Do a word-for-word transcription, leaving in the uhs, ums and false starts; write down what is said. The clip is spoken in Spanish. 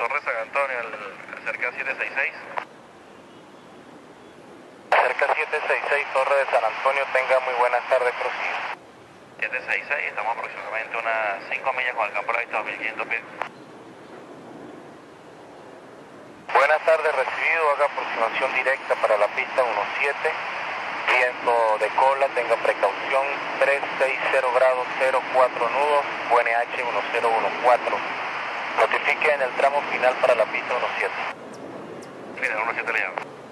Torre San Antonio, el, cerca siete seis seis. Cerca siete seis seis, Torre de San Antonio, tenga muy buenas tardes, prosigue. siete seis seis, estamos aproximadamente unas cinco millas con el campo de la vista, dos mil quinientos pies. Buenas tardes, recibido, haga aproximación directa para la pista diecisiete. Viento de cola, tenga precaución, trescientos sesenta grados, cero cuatro nudos, U N H diez catorce. Notifique en el tramo final para la pista diecisiete. Final diecisiete le llamo.